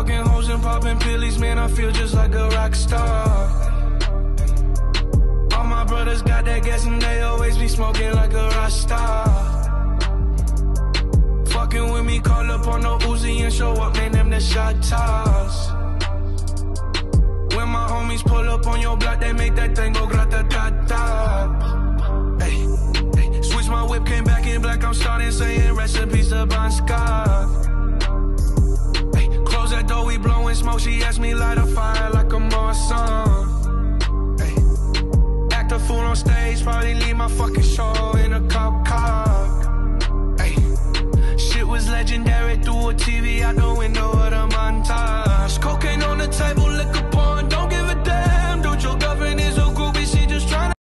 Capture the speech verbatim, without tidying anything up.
Fucking hoes and popping pillies, man, I feel just like a rock star. All my brothers got that gas and they always be smoking like a rock star. Fucking with me, call up on no Uzi and show up, man, them the shot toss. When my homies pull up on your block, they make that thing go grata-ta-ta. Hey, hey, switch my whip, came back in black, I'm starting saying recipes to Bon Scott. Hey, close that door, we blowing smoke, she asked me light a fire like a Marsan. Hey, act a fool on stage, probably leave my fucking show in a cop